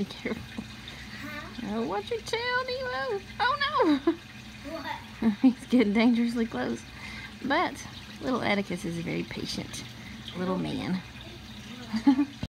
Be careful. Oh, watch your tail, Nemo. Oh no! What? He's getting dangerously close. But little Atticus is a very patient little man.